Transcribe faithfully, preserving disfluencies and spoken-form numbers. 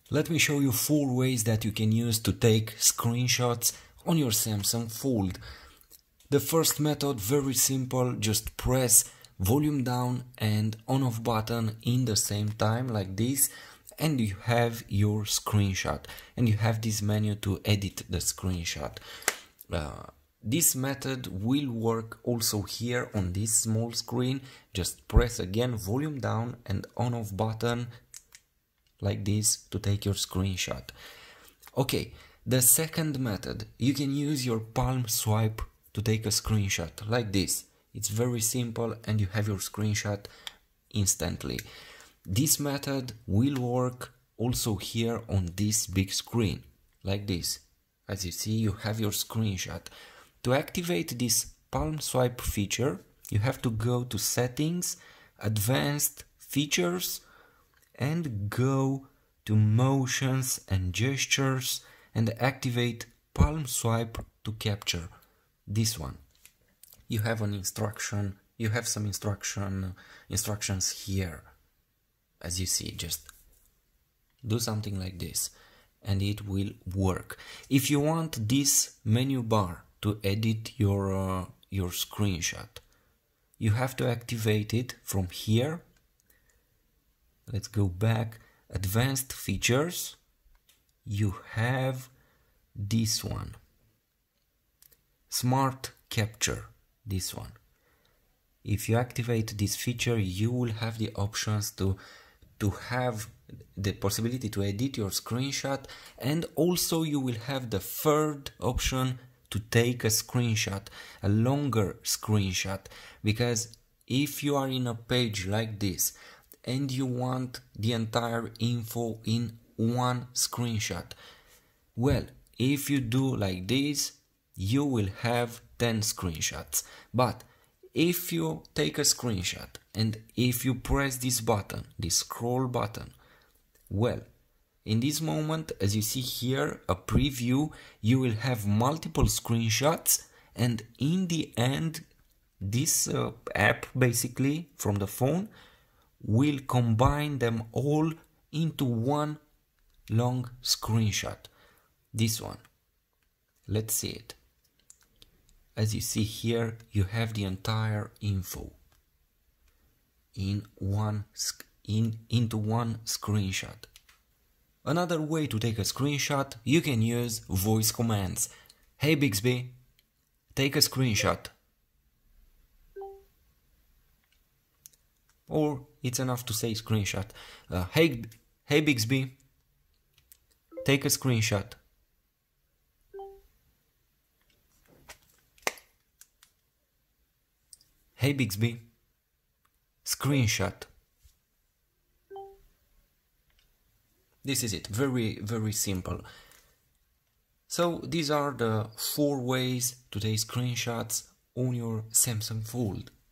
Let me show you four ways that you can use to take screenshots on your Samsung Fold. The first method, very simple, just press volume down and on off button in the same time like this, and you have your screenshot, and you have this menu to edit the screenshot. Uh, this method will work also here on this small screen. Just press again volume down and on off button like this to take your screenshot. Okay, the second method, you can use your palm swipe to take a screenshot like this. It's very simple and you have your screenshot instantly. This method will work also here on this big screen like this. As you see, you have your screenshot. To activate this palm swipe feature, you have to go to Settings, Advanced Features, and go to Motions and Gestures and activate palm swipe to capture this one. You have an instruction, you have some instruction instructions here. As you see, just do something like this and it will work. If you want this menu bar to edit your uh, your screenshot, you have to activate it from here. Let's go back, Advanced Features. You have this one, Smart Capture, this one. If you activate this feature, you will have the options to to have the possibility to edit your screenshot, and also you will have the third option to take a screenshot, a longer screenshot, because if you are in a page like this and you want the entire info in one screenshot, well, if you do like this, you will have ten screenshots. But if you take a screenshot and if you press this button, this scroll button, well, in this moment, as you see here, a preview, you will have multiple screenshots, and in the end, this uh, app basically from the phone will combine them all into one long screenshot. This one. Let's see it. As you see here, you have the entire info in one in into one screenshot. Another way to take a screenshot, you can use voice commands. Hey Bixby, take a screenshot. Or it's enough to say screenshot. Uh, hey, hey Bixby, take a screenshot. Hey Bixby, screenshot. This is it, very, very simple. So these are the four ways to take screenshots on your Samsung Fold.